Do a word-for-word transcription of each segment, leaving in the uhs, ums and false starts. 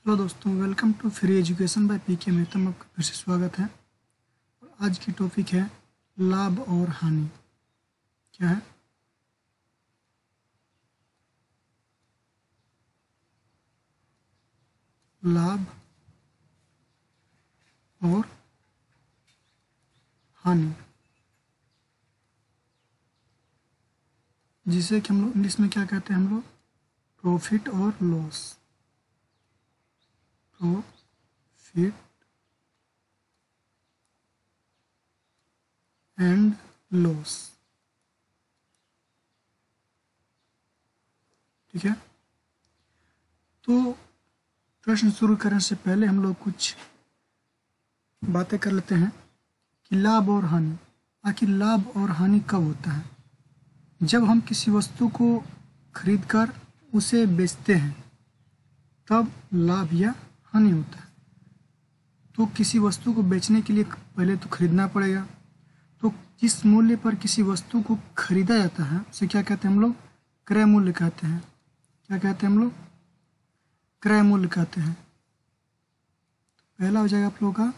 Hello दोस्तों, welcome to free education by P K Mehta में आपका फिर से स्वागत है। और आज की टॉपिक है लाभ और हानि। क्या है? लाभ और हानि, जिसे कि हम लोग इंग्लिश में क्या कहते हैं, हम लोग प्रॉफिट और लॉस। Profit and loss. ठीक है, तो प्रश्न शुरू करने से पहले हम लोग कुछ बातें कर लेते हैं कि लाभ और हानि, आखिर लाभ और हानि कब होता है? जब हम किसी वस्तु को खरीद कर उसे बेचते हैं तब लाभ या हानि होता है। तो किसी वस्तु को बेचने के लिए पहले तो खरीदना पड़ेगा। तो जिस मूल्य पर किसी वस्तु को खरीदा जाता है उसे क्या कहते हैं हम लोग? क्रय मूल्य कहते हैं। क्या कहते हैं हम लोग? क्रय मूल्य कहते हैं। तो पहला हो जाएगा आप लोगों का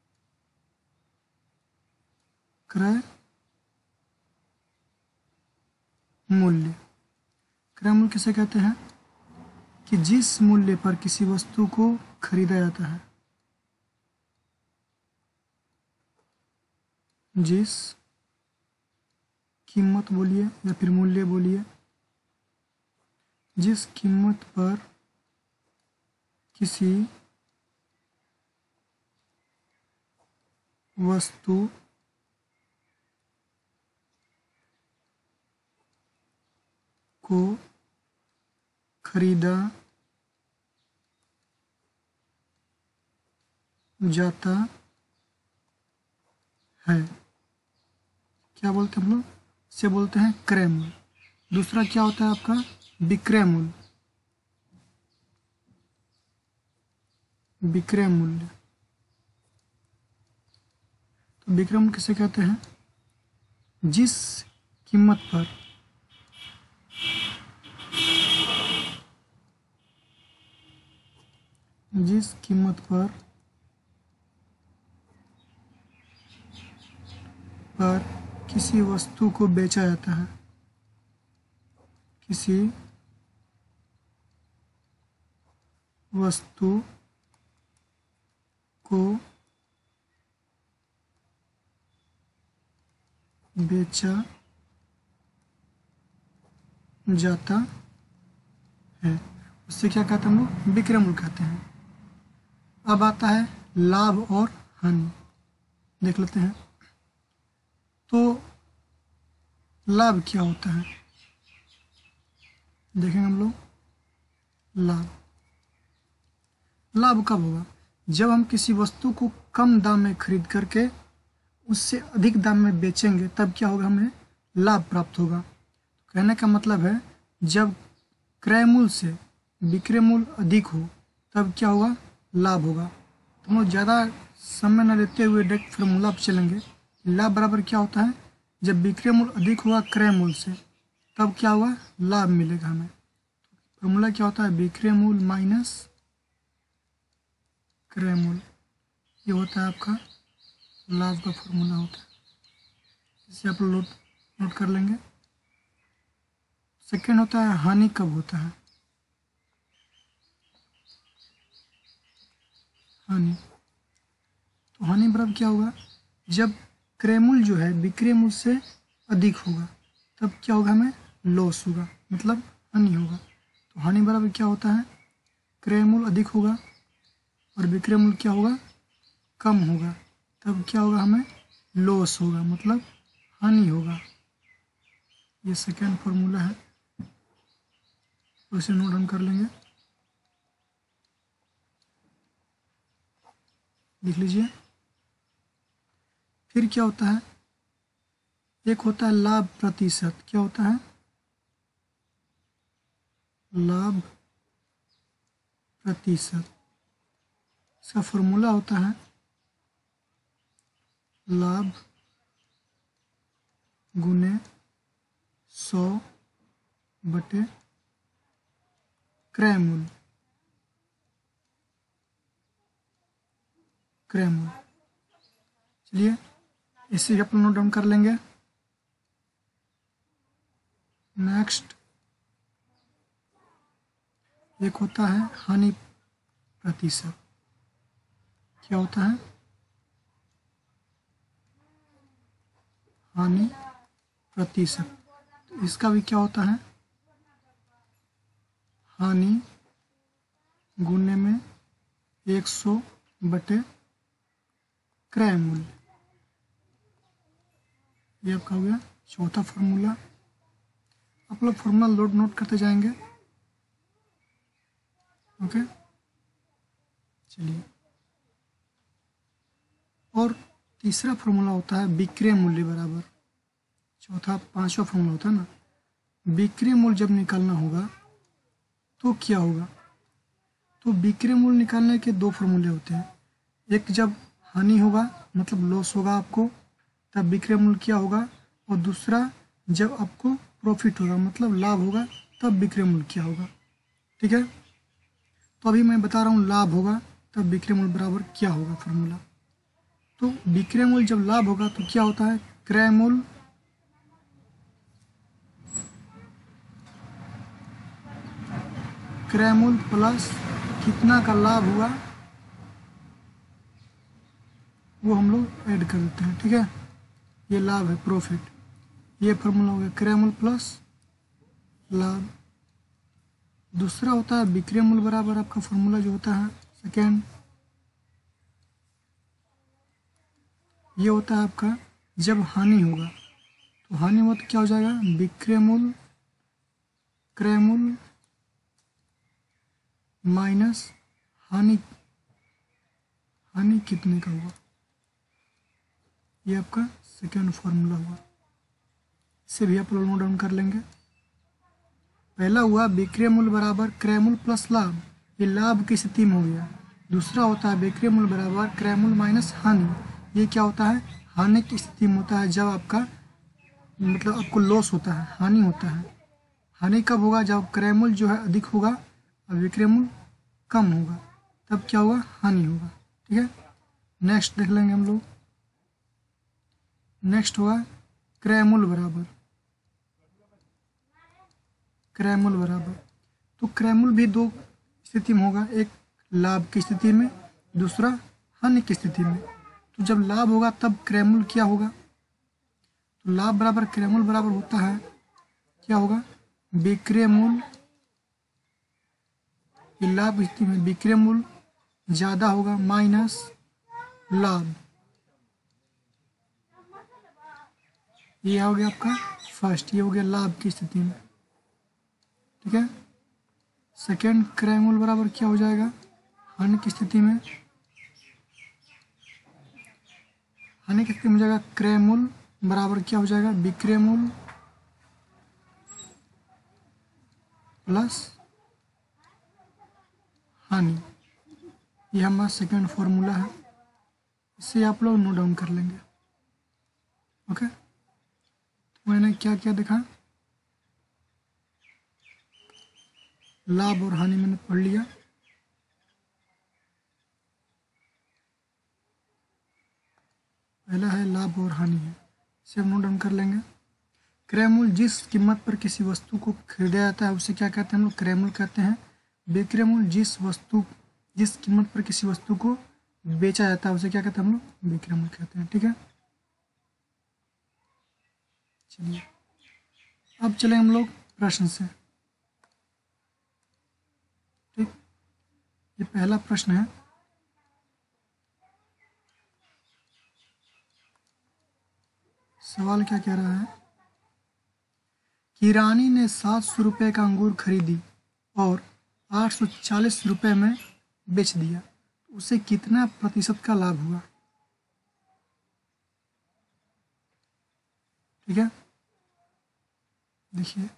क्रय मूल्य। क्रय मूल्य किसे कहते हैं? कि जिस मूल्य पर किसी वस्तु को खरीदा जाता है, जिस कीमत बोलिए या फिर मूल्य बोलिए, जिस कीमत पर किसी वस्तु को खरीदा जाता है, क्या बोलते हैं हम लोग? इसे बोलते हैं क्रय मूल्य। दूसरा क्या होता है आपका? विक्रय मूल्य। विक्रय मूल्य, तो विक्रय मूल्य किसे कहते हैं? जिस कीमत पर जिस कीमत पर पर किसी वस्तु को बेचा जाता है, किसी वस्तु को बेचा जाता है, उससे क्या कहते हैं हम लोग? विक्रय मूल्य कहते हैं। अब आता है लाभ और हानि, देख लेते हैं। तो लाभ क्या होता है, देखेंगे हम लोग। लाभ लाभ कब होगा? जब हम किसी वस्तु को कम दाम में खरीद करके उससे अधिक दाम में बेचेंगे तब क्या होगा? हमें लाभ प्राप्त होगा। कहने का मतलब है जब क्रय मूल्य से विक्रय मूल्य अधिक हो तब क्या होगा? लाभ होगा। तो हम लोग ज़्यादा समय न लेते हुए डायरेक्ट फार्मूला पर चलेंगे। लाभ बराबर क्या होता है? जब विक्रय मूल्य अधिक होगा क्रय मूल्य से तब क्या होगा? लाभ मिलेगा हमें। फार्मूला क्या होता है? विक्रय मूल्य माइनस क्रय मूल्य, ये होता है आपका लाभ का फॉर्मूला होता है। इसे आप लोग नोट कर लेंगे। सेकेंड होता है हानि कब होता है? हानि, तो हानि बराबर क्या होगा? जब क्रय मूल्य जो है विक्रय मूल्य से अधिक होगा तब क्या होगा? हमें लॉस होगा, मतलब हानि होगा। तो हानि बराबर क्या होता है? क्रय मूल्य अधिक होगा और विक्रय मूल्य क्या होगा? कम होगा, तब क्या होगा? हमें लॉस होगा, मतलब हानि होगा। ये सेकेंड फॉर्मूला है, उसे नोट डाउन कर लेंगे, लिख लीजिए। फिर क्या होता है? एक होता है लाभ प्रतिशत। क्या होता है? लाभ प्रतिशत, इसका फॉर्मूला होता है लाभ गुने सौ बटे क्रय मूल्य। क्रैमोल। चलिए इसी अपन नोट डाउन कर लेंगे। नेक्स्ट एक होता है हानि प्रतिशत। क्या होता है? हानि प्रतिशत। तो इसका भी क्या होता है? हानि गुने में एक सौ बटे क्रय मूल्य। ये आपका हो गया चौथा फॉर्मूला। आप लोग फॉर्मूला लोड नोट करते जाएंगे। ओके चलिए, और तीसरा फॉर्मूला होता है विक्रय मूल्य बराबर। चौथा पांचवा फॉर्मूला होता है ना, विक्रय मूल्य जब निकालना होगा तो क्या होगा? तो विक्रय मूल्य निकालने के दो फॉर्मूले होते हैं। एक जब हानि होगा मतलब लॉस होगा आपको, तब विक्रय मूल्य क्या होगा, और दूसरा जब आपको प्रॉफिट होगा मतलब लाभ होगा, तब विक्रय मूल्य क्या होगा। ठीक है, तो अभी मैं बता रहा हूँ लाभ होगा तब विक्रय मूल्य बराबर क्या होगा फॉर्मूला। तो विक्रय मूल्य जब लाभ होगा तो क्या होता है, क्रय मूल्य क्रय मूल्य प्लस कितना का लाभ हुआ वो हम लोग ऐड कर देते हैं। ठीक है, ये लाभ है प्रॉफिट, ये फॉर्मूला हो गया क्रय मूल्य प्लस लाभ। दूसरा होता है विक्रय मूल्य बराबर आपका फॉर्मूला जो होता है सेकेंड, ये होता है आपका जब हानि होगा, तो हानि हुआ तो क्या हो जाएगा, विक्रय मूल्य क्रय मूल्य माइनस हानि हानि कितने का हुआ, ये आपका सेकेंड फॉर्मूला हुआ। इसे भी आप लोग नोट डाउन कर लेंगे। पहला हुआ विक्रय मूल्य बराबर क्रय मूल्य प्लस लाभ, ये लाभ की स्थिति में हो गया। दूसरा होता है विक्रय मूल्य बराबर क्रय मूल्य माइनस हानि, ये क्या होता है, हानि की स्थिति में होता है जब आपका मतलब आपको लॉस होता है, हानि होता है। हानि कब होगा, जब क्रय मूल्य जो है अधिक होगा और विक्रय मूल्य कम होगा, तब क्या होगा, हानि होगा। ठीक है, नेक्स्ट देख लेंगे हम लोग। नेक्स्ट होगा क्रय मूल्य बराबर क्रय मूल्य बराबर तो क्रय मूल्य भी दो स्थिति में होगा, एक लाभ की स्थिति में, दूसरा हानि की स्थिति में। तो जब लाभ होगा तब क्रय मूल्य क्या होगा, तो लाभ बराबर क्रय मूल्य बराबर होता है क्या होगा, विक्रय मूल्य, लाभ की स्थिति में विक्रय मूल्य ज्यादा होगा माइनस लाभ। ये हो गया आपका फर्स्ट, ये हो गया लाभ की स्थिति में। ठीक है, सेकेंड क्रय मूल्य बराबर क्या हो जाएगा, हानि की स्थिति में हानि की स्थिति में हो जाएगा क्रय मूल्य बराबर क्या हो जाएगा, विक्रय मूल्य प्लस हानि। ये हमारा सेकेंड फॉर्मूला है, इसे आप लोग नोट डाउन कर लेंगे। ओके, तो मैंने क्या क्या देखा, लाभ और हानि मैंने पढ़ लिया। पहला है लाभ और हानि है, इसे हम नोट डाउन कर लेंगे। क्रय मूल्य जिस कीमत पर किसी वस्तु को खरीदा जाता है उसे क्या कहते हैं, हम लोग क्रय मूल्य कहते हैं। विक्रय मूल्य जिस वस्तु जिस कीमत पर किसी वस्तु को बेचा जाता है उसे क्या कहते हैं, हम लोग विक्रय मूल्य कहते हैं। ठीक है, चलिए अब चले हम लोग प्रश्न से। ठीक, ये पहला प्रश्न है, सवाल क्या कह रहा है, किरानी ने सात सौ रुपये का अंगूर खरीदी और आठ सौ चालीस रुपये में बेच दिया, उसे कितना प्रतिशत का लाभ हुआ। ठीक है, देखिए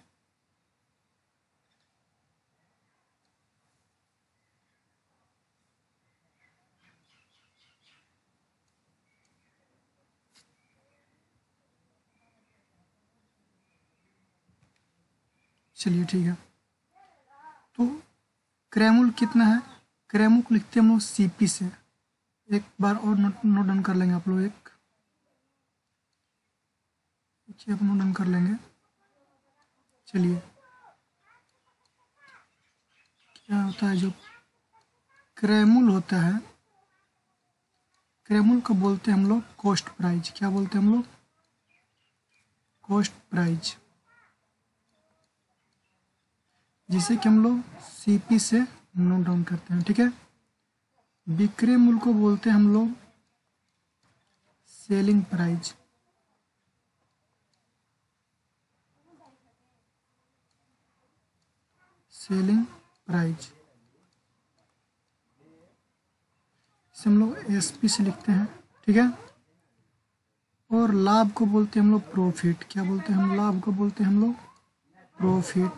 चलिए ठीक है, तो क्रय मूल्य कितना है, क्रय मूल्य को लिखते हैं हम लोग सीपी से, एक बार और नोट नोट डाउन कर लेंगे आप लोग, एक आप नोट डाउन कर लेंगे। चलिए, क्या होता है जो क्रयमूल्य होता है, क्रयमूल्य को बोलते हैं हम लोग कॉस्ट प्राइस। क्या बोलते हैं हम लोग? कॉस्ट प्राइस, जिसे कि हम लोग सीपी से नोट डाउन करते हैं। ठीक है। विक्रय मूल्य को बोलते हैं हम लोग सेलिंग प्राइस। सेलिंग प्राइस इसे हम लोग एसपी से लिखते हैं। ठीक है। और लाभ को बोलते हैं हम लोग प्रॉफिट। क्या बोलते हैं हम? लाभ को बोलते हैं हम लोग प्रॉफिट।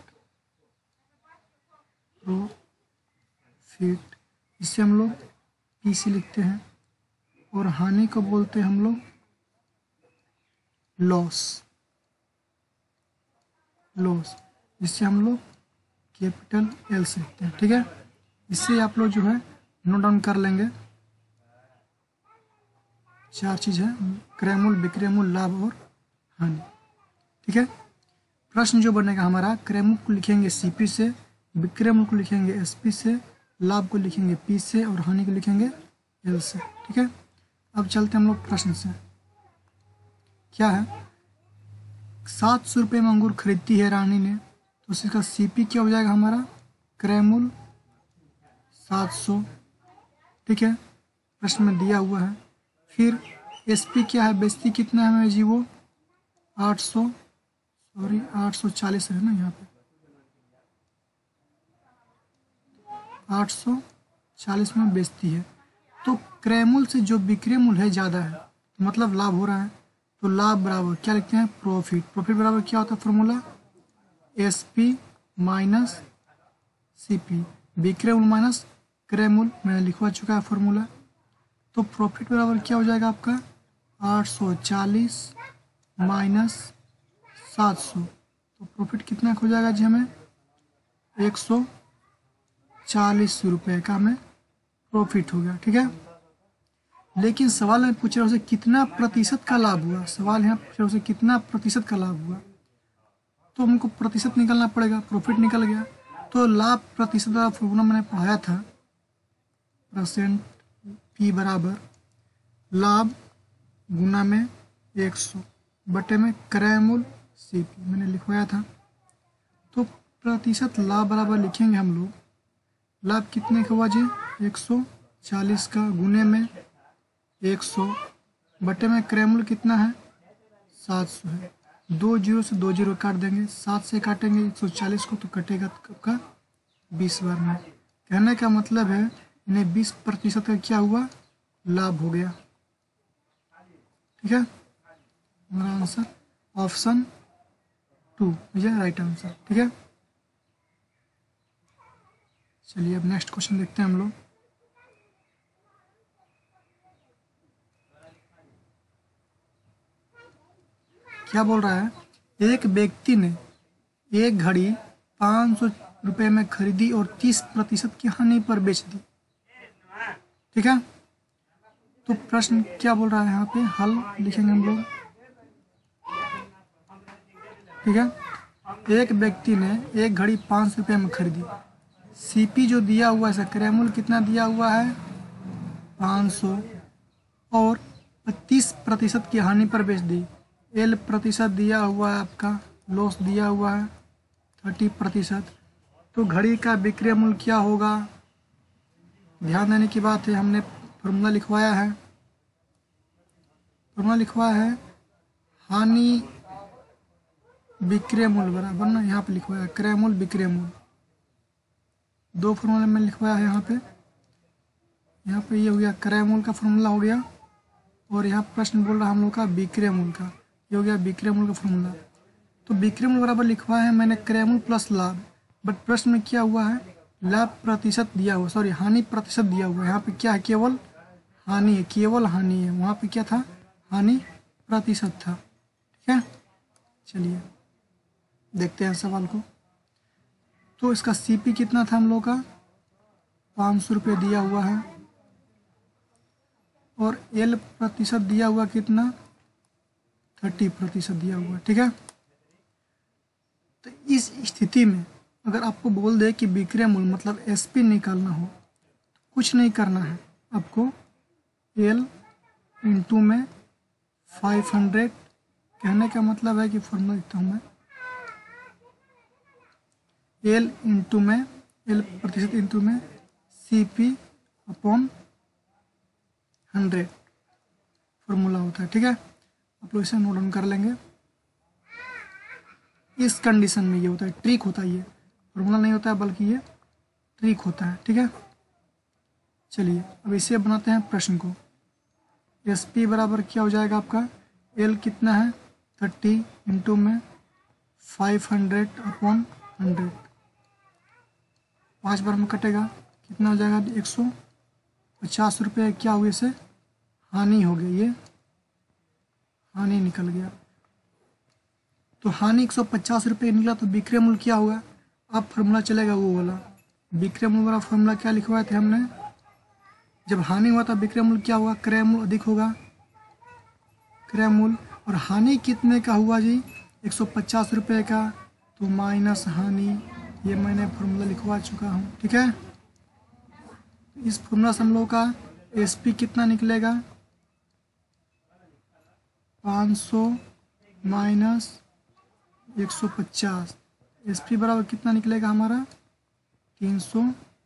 प्रॉफिट इसे हम लोग पीसी लिखते हैं। और हानि को बोलते हैं हम लोग लॉस। लॉस जिससे हम लोग कैपिटल एल से लिखते हैं। ठीक है। इससे आप लोग जो है नोट डाउन कर लेंगे। चार चीज है, क्रयमूल्य, विक्रयमूल्य, लाभ और हानि। ठीक है। प्रश्न जो बनेगा हमारा, क्रयमूल्य को लिखेंगे सीपी से, विक्रयमूल्य को लिखेंगे एसपी से, लाभ को लिखेंगे पी से और हानि को लिखेंगे एल से। ठीक है। अब चलते हम लोग प्रश्न से। क्या है? सात सौ रुपये में अंगूर खरीदती है रानी ने, तो इसका सीपी क्या हो जाएगा हमारा? क्रयमूल्य सात सौ। ठीक है। प्रश्न में दिया हुआ है। फिर एसपी क्या है? बेचती कितना है हमें जी? वो आठ सौ, सॉरी आठ सौ चालीस है ना यहाँ पे, आठ सौ चालीस में बेचती है। तो क्रयमूल्य से जो विक्रय मूल्य है ज़्यादा है, तो मतलब लाभ हो रहा है। तो लाभ बराबर क्या लिखते हैं? प्रॉफिट। प्रॉफिट बराबर क्या होता है formula? S P minus C P. विक्रय मूल्य माइनस क्रय मूल्य, मैंने लिखवा चुका है फॉर्मूला। तो प्रॉफिट बराबर क्या हो जाएगा आपका? आठ सौ चालीस माइनस सात सौ। तो प्रॉफिट कितना हो जाएगा जी? हमें एक सौ चालीस रुपये का हमें प्रॉफिट हो गया। ठीक है। लेकिन सवाल में पूछ रहा है कितना प्रतिशत का लाभ हुआ। सवाल यहाँ पूछ रहा है कितना प्रतिशत का लाभ हुआ, तो हमको प्रतिशत निकालना पड़ेगा। प्रॉफिट निकल गया, तो लाभ प्रतिशत का फॉर्मूला मैंने पढ़ाया था, परसेंट पी बराबर लाभ गुना में एक सौ बटे में क्रय मूल्य सी पी, मैंने लिखवाया था। तो प्रतिशत लाभ बराबर लिखेंगे हम लोग, लाभ कितने का हुआ जी? एक सौ चालीस का, गुने में एक सौ, बटे में क्रय मूल्य कितना है? सात सौ है। दो जीरो से दो जीरो काट देंगे, सात से काटेंगे एक सौ चालीस को, तो कटेगा का बीस बार में। कहने का मतलब है इन्हें बीस प्रतिशत का क्या हुआ? लाभ हो गया। ठीक है। हमारा आंसर ऑप्शन टू है राइट आंसर। ठीक है। चलिए अब नेक्स्ट क्वेश्चन देखते हैं हम लोग। क्या बोल रहा है? एक व्यक्ति ने एक घड़ी पाँच सौ रुपये में खरीदी और तीस प्रतिशत की हानि पर बेच दी। ठीक है। तो प्रश्न क्या बोल रहा है यहाँ पे? हल लिखेंगे हम लोग। ठीक है। एक व्यक्ति ने एक घड़ी पाँच सौ रुपये में खरीदी, सीपी जो दिया हुआ है, क्रय मूल्य कितना दिया हुआ है? पाँच सौ, और तीस प्रतिशत की हानि पर बेच दी। एल प्रतिशत दिया हुआ है आपका, लॉस दिया हुआ है थर्टी प्रतिशत। तो घड़ी का विक्रय मूल्य क्या होगा? ध्यान देने की बात है, हमने फॉर्मूला लिखवाया है। फॉर्मूला लिखवाया है हानि विक्रय मूल्य बराबर ना, यहाँ पे लिखवाया क्रय मूल्य विक्रय मूल्य। दो फॉर्मूला में लिखवाया है यहाँ पे। यहाँ पे ये हो गया क्रय मूल्य का फॉर्मूला हो गया, और यहाँ प्रश्न बोल रहा हम लोग का विक्रय मूल्य का, ये हो गया विक्रय मूल्य का फॉर्मूला। तो विक्रय मूल्य बराबर लिखवाया है मैंने क्रय मूल्य प्लस लाभ, बट प्रश्न में क्या हुआ है? लाभ प्रतिशत दिया हुआ, सॉरी हानि प्रतिशत दिया हुआ है। यहाँ पे क्या है? केवल हानि है, केवल हानि है। वहाँ पे क्या था? हानि प्रतिशत था। ठीक है। चलिए देखते हैं सवाल को। तो इसका सीपी कितना था हम लोग का? पाँच सौ रुपये दिया हुआ है, और एल प्रतिशत दिया हुआ कितना, थर्टी प्रतिशत दिया हुआ, ठीक है। तो इस स्थिति में अगर आपको बोल दे कि विक्रय मूल्य मतलब एसपी निकालना हो, तो कुछ नहीं करना है आपको, एल इंटू में फाइव हंड्रेड, कहने का मतलब है कि फॉर्मूला लिखता हूँ मैं, एल इंटू में एल प्रतिशत इंटू में C P upon hundred formula होता है, ठीक है। आप लोग इसे नोट डाउन कर लेंगे। इस कंडीशन में ये होता है, ट्रिक होता है, ये फॉर्मूला नहीं होता है बल्कि ये ट्रिक होता है, ठीक है। चलिए अब इसे बनाते हैं प्रश्न को। एस पी बराबर क्या हो जाएगा आपका, एल कितना है थर्टी इंटू में फाइव हंड्रेड अपॉन हंड्रेड, पाँच बार में कटेगा, कितना हो जाएगा एक सौ पचास रुपये। क्या हुए से हानि हो गई, ये हानि निकल गया। तो हानि एक सौ पचास रुपये निकला, तो विक्रय मूल्य क्या होगा, अब फॉर्मूला चलेगा वो वाला, विक्रय मूल्य वाला फॉर्मूला क्या लिखवाए थे हमने, जब हानि हुआ था विक्रय मूल्य क्या होगा, क्रय मूल्य अधिक होगा क्रय मूल्य, और हानि कितने का हुआ जी, एक सौ पचास रुपये का, तो माइनस हानि, ये मैंने फॉर्मूला लिखवा चुका हूँ, ठीक है। इस फॉर्मूला से हम लोग का एस पी कितना निकलेगा, पाँच सौ माइनस एक सौ पचास, एस पी बराबर कितना निकलेगा हमारा, तीन सौ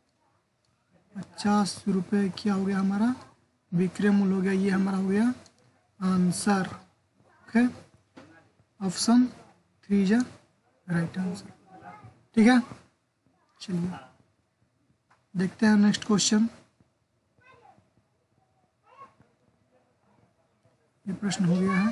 पचास रुपये। क्या हो गया हमारा, विक्रय मूल्य हो गया, ये हमारा हो गया answer, okay. Option three is right answer, ठीक है। चलिए देखते हैं नेक्स्ट क्वेश्चन। ये प्रश्न हो गया है,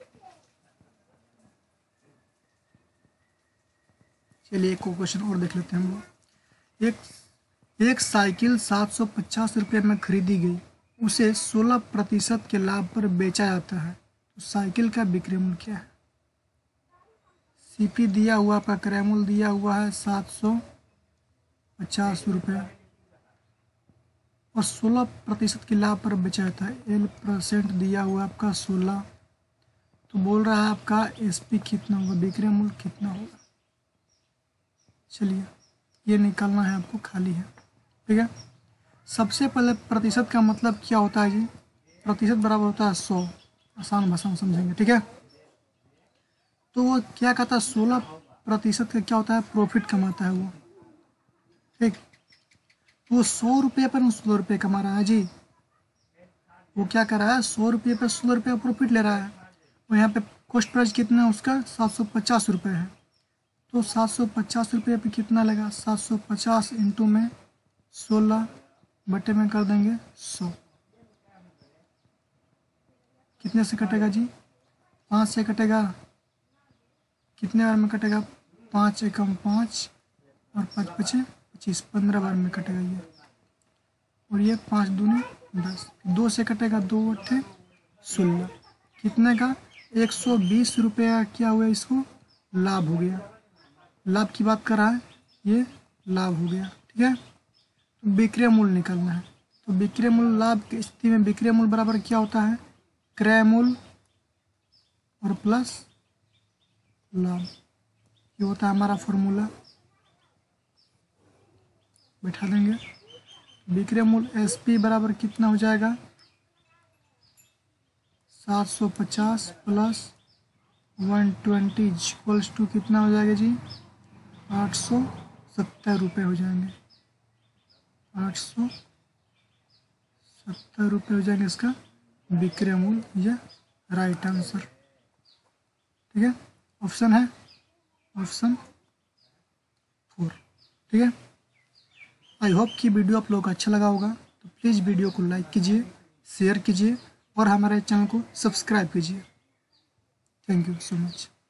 चलिए एक क्वेश्चन और देख लेते हैं हम लोग। एक एक साइकिल सात सौ पचास रुपये में खरीदी गई, उसे सोलह प्रतिशत के लाभ पर बेचा जाता है, तो साइकिल का विक्रय मूल्य क्या है। सीपी दिया हुआ, आपका क्रय मूल्य दिया हुआ है सात सौ पचास रुपये और सोलह प्रतिशत के लाभ पर बेचा जाता है, एल परसेंट दिया हुआ आपका सोलह, तो बोल रहा है आपका एसपी कितना होगा, विक्रय मूल्य कितना होगा। चलिए ये निकालना है आपको, खाली है, ठीक है। सबसे पहले प्रतिशत का मतलब क्या होता है जी, प्रतिशत बराबर होता है सौ, आसान भाषा में समझेंगे, ठीक है। तो वो क्या कहता है, सोलह प्रतिशत का क्या होता है, प्रॉफिट कमाता है वो, ठीक। वो सौ रुपये पर सोलह रुपये कमा रहा है जी, वो क्या कर रहा है, सौ रुपये पर सोलह रुपये प्रॉफिट ले रहा है, और यहाँ पे कॉस्ट प्राइस कितना है उसका, सात सौ पचास रुपये है, तो सात सौ पचास रुपये पे कितना लगा, सात सौ पचास इंटू में सोलह बटे में कर देंगे सौ, कितने से कटेगा जी, पाँच से कटेगा, कितने बार में कटेगा, पाँच एकम पाँच और पाँच पचे पच्चीस, पंद्रह बार में कटेगा ये, और ये पाँच दूनी दस, दो से कटेगा, दो अट्ठे सोलह, कितने का, एक सौ बीस रुपये क्या हुआ, इसको लाभ हो गया, लाभ की बात कर रहा है, ये लाभ हो गया, ठीक है। तो विक्रय मूल्य निकालना है, तो विक्रय मूल्य लाभ की स्थिति में विक्रय मूल्य बराबर क्या होता है, क्रय मूल्य और प्लस लाभ, ये होता है हमारा फॉर्मूला, बैठा देंगे। विक्रय मूल्य एस पी बराबर कितना हो जाएगा, सात सौ पचास plus one twenty equals to कितना हो जाएगा जी, आठ सौ सत्तर रुपये हो जाएंगे, आठ सौ सत्तर रुपये हो जाएंगे इसका विक्रय मूल्य, या राइट आंसर, ठीक है। ऑप्शन है ऑप्शन फोर, ठीक है। आई होप कि वीडियो आप लोगों को अच्छा लगा होगा, तो प्लीज़ वीडियो को लाइक कीजिए, शेयर कीजिए और हमारे चैनल को सब्सक्राइब कीजिए। Thank you so much.